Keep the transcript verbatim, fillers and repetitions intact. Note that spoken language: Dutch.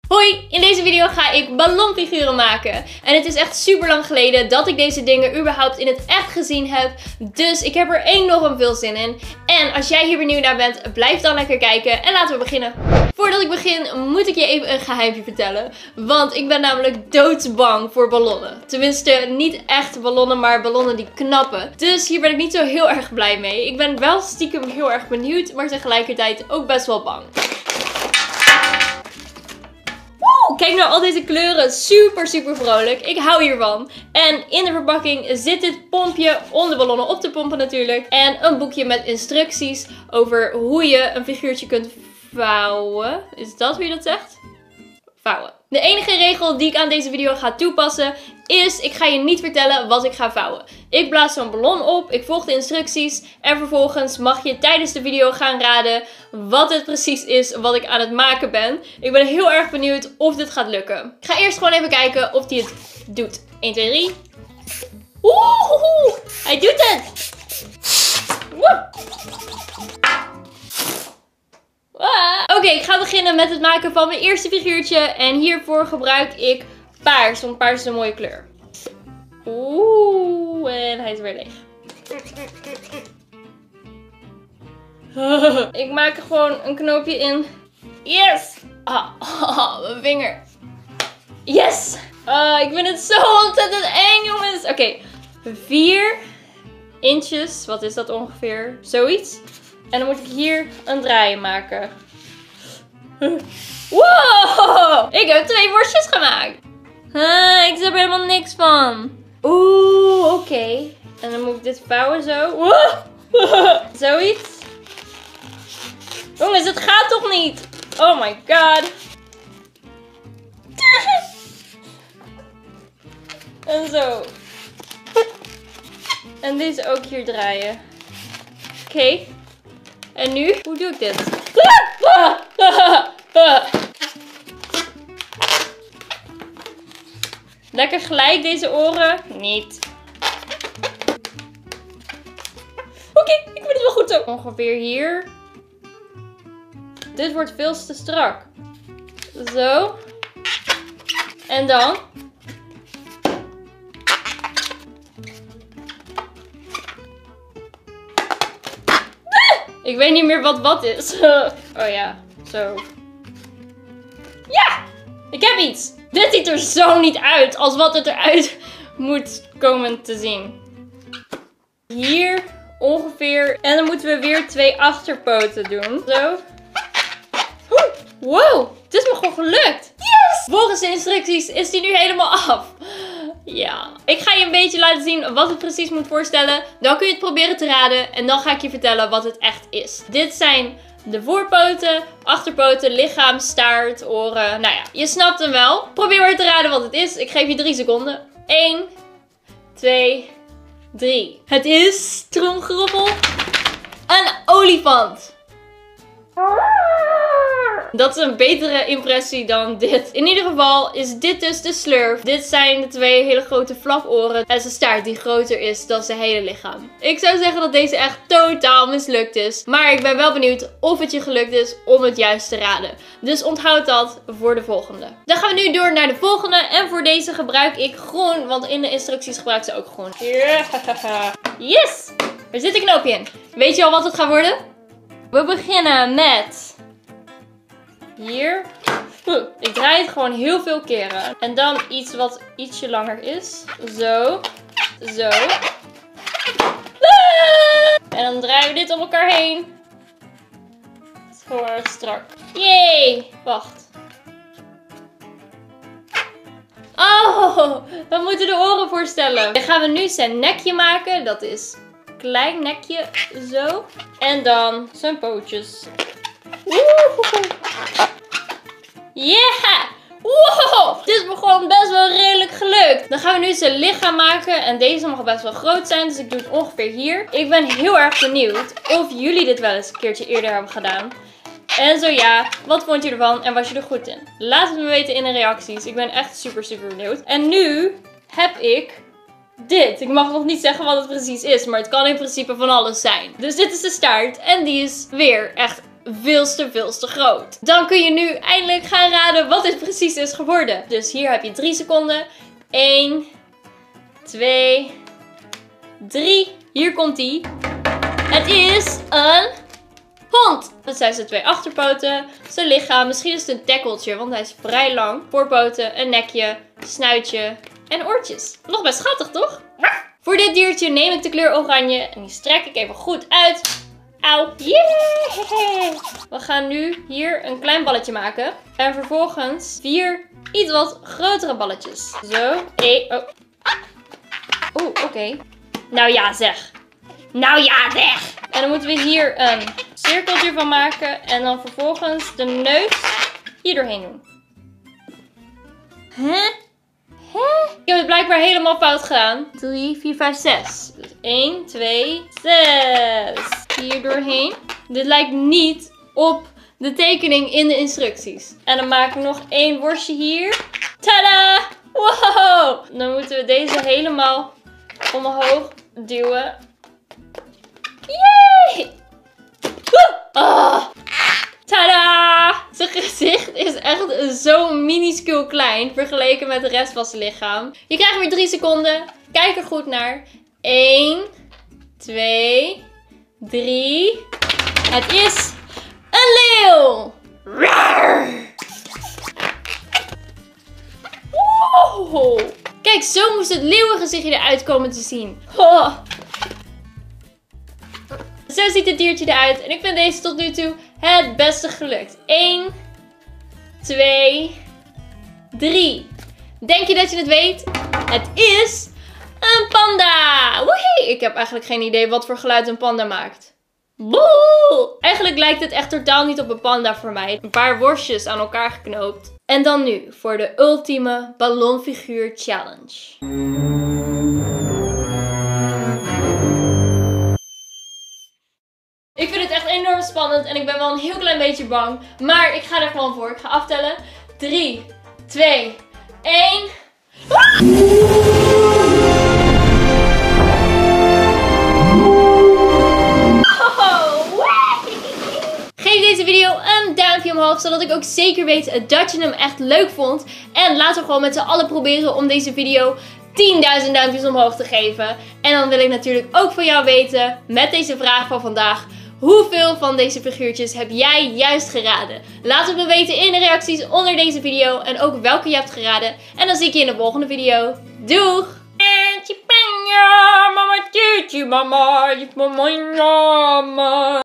Hoi, in deze video ga ik ballonfiguren maken. En het is echt super lang geleden dat ik deze dingen überhaupt in het echt gezien heb. Dus ik heb er enorm veel zin in. En als jij hier benieuwd naar bent, blijf dan lekker kijken en laten we beginnen. Voordat ik begin moet ik je even een geheimje vertellen. Want ik ben namelijk doodsbang voor ballonnen. Tenminste, niet echt ballonnen, maar ballonnen die knappen. Dus hier ben ik niet zo heel erg blij mee. Ik ben wel stiekem heel erg benieuwd, maar tegelijkertijd ook best wel bang. Kijk naar al deze kleuren, super super vrolijk. Ik hou hiervan. En in de verpakking zit dit pompje om de ballonnen op te pompen natuurlijk. En een boekje met instructies over hoe je een figuurtje kunt vouwen. Is dat hoe je dat zegt? Vouwen. De enige regel die ik aan deze video ga toepassen is, ik ga je niet vertellen wat ik ga vouwen. Ik blaas zo'n ballon op, ik volg de instructies en vervolgens mag je tijdens de video gaan raden wat het precies is wat ik aan het maken ben. Ik ben heel erg benieuwd of dit gaat lukken. Ik ga eerst gewoon even kijken of hij het doet. één, twee, drie. Oeh, hij doet het! Woe. Ah. Oké, ik ga beginnen met het maken van mijn eerste figuurtje. En hiervoor gebruik ik paars, want paars is een mooie kleur. Oeh, en hij is weer leeg. Ik maak er gewoon een knoopje in. Yes! Ah, ah, mijn vinger. Yes! Ah, ik vind het zo ontzettend eng, jongens. Oké, okay. vier inches. Wat is dat ongeveer? Zoiets. En dan moet ik hier een draai maken. Wow! Ik heb twee worstjes gemaakt. Ah, ik snap er helemaal niks van. Oeh, oké. Okay. En dan moet ik dit vouwen zo. Zoiets. Jongens, het gaat toch niet? Oh my god. En zo. En deze ook hier draaien. Oké. Okay. En nu? Hoe doe ik dit? Lekker gelijk deze oren? Niet. Oké, okay, ik vind het wel goed zo. Ongeveer hier. Dit wordt veel te strak. Zo. En dan. Ik weet niet meer wat wat is. Oh ja, zo. Ja! Ik heb iets! Dit ziet er zo niet uit als wat het eruit moet komen te zien. Hier ongeveer. En dan moeten we weer twee achterpoten doen. Zo. Wow, het is me gewoon gelukt. Yes! Volgens de instructies is die nu helemaal af. Ja, ik ga je een beetje laten zien wat het precies moet voorstellen. Dan kun je het proberen te raden en dan ga ik je vertellen wat het echt is. Dit zijn de voorpoten, achterpoten, lichaam, staart, oren. Nou ja, je snapt hem wel. Probeer maar te raden wat het is. Ik geef je drie seconden. één, twee, drie. Het is, tromgeroffel, een olifant. Dat is een betere impressie dan dit. In ieder geval is dit dus de slurf. Dit zijn de twee hele grote flaporen. En zijn staart die groter is dan zijn hele lichaam. Ik zou zeggen dat deze echt totaal mislukt is. Maar ik ben wel benieuwd of het je gelukt is om het juist te raden. Dus onthoud dat voor de volgende. Dan gaan we nu door naar de volgende. En voor deze gebruik ik groen. Want in de instructies gebruikt ze ook groen. Yes! Er zit een knoopje in. Weet je al wat het gaat worden? We beginnen met... Hier. Ik draai het gewoon heel veel keren. En dan iets wat ietsje langer is. Zo. Zo. En dan draaien we dit om elkaar heen. Het is gewoon erg strak. Yay! Wacht. Oh, we moeten de oren voorstellen. Dan gaan we nu zijn nekje maken. Dat is een klein nekje. Zo. En dan zijn pootjes. Woehoe. Yeah! Wow! Dit is me gewoon best wel redelijk gelukt. Dan gaan we nu zijn lichaam maken. En deze mag best wel groot zijn. Dus ik doe het ongeveer hier. Ik ben heel erg benieuwd of jullie dit wel eens een keertje eerder hebben gedaan. En zo ja, wat vond je ervan en was je er goed in? Laat het me weten in de reacties. Ik ben echt super super benieuwd. En nu heb ik dit. Ik mag nog niet zeggen wat het precies is. Maar het kan in principe van alles zijn. Dus dit is de staart. En die is weer echt veelste, veelste groot. Dan kun je nu eindelijk gaan raden wat dit precies is geworden. Dus hier heb je drie seconden. één, twee, drie. Hier komt die. Het is een hond. Dat zijn zijn twee achterpoten, zijn lichaam. Misschien is het een tekkeltje, want hij is vrij lang. Voorpoten, een nekje, snuitje en oortjes. Nog best schattig, toch? Voor dit diertje neem ik de kleur oranje en die strek ik even goed uit. Auw. Yeah! We gaan nu hier een klein balletje maken. En vervolgens vier iets wat grotere balletjes. Zo. Eén. Oh. Oeh, oké. Okay. Nou ja, zeg. Nou ja, zeg. En dan moeten we hier een cirkeltje van maken. En dan vervolgens de neus hier doorheen doen. Hè? Hè? Ik heb het blijkbaar helemaal fout gedaan. drie, vier, vijf, zes. Dus één, twee, zes. Hier doorheen. Dit lijkt niet op de tekening in de instructies. En dan maak ik nog één worstje hier. Tada! Wow! Dan moeten we deze helemaal omhoog duwen. Yay! Oh. Tada! Zijn gezicht is echt zo minuscuul klein vergeleken met de rest van zijn lichaam. Je krijgt weer drie seconden. Kijk er goed naar. één, twee, drie. Het is een leeuw! Wow. Kijk, zo moest het leeuwengezichtje eruit komen te zien. Oh. Zo ziet het diertje eruit. En ik vind deze tot nu toe het beste gelukt. één, twee, drie. Denk je dat je het weet? Het is een panda. Woehie! Ik heb eigenlijk geen idee wat voor geluid een panda maakt. Boe! Eigenlijk lijkt het echt totaal niet op een panda voor mij. Een paar worstjes aan elkaar geknoopt. En dan nu voor de ultieme ballonfiguur challenge. Ik vind het echt enorm spannend en ik ben wel een heel klein beetje bang. Maar ik ga er gewoon voor. Ik ga aftellen. drie, twee, één. Geef deze video een duimpje omhoog, zodat ik ook zeker weet dat je hem echt leuk vond. En laten we gewoon met z'n allen proberen om deze video tienduizend duimpjes omhoog te geven. En dan wil ik natuurlijk ook van jou weten, met deze vraag van vandaag, hoeveel van deze figuurtjes heb jij juist geraden? Laat het me weten in de reacties onder deze video en ook welke je hebt geraden. En dan zie ik je in de volgende video. Doeg! Mama, mama, mama.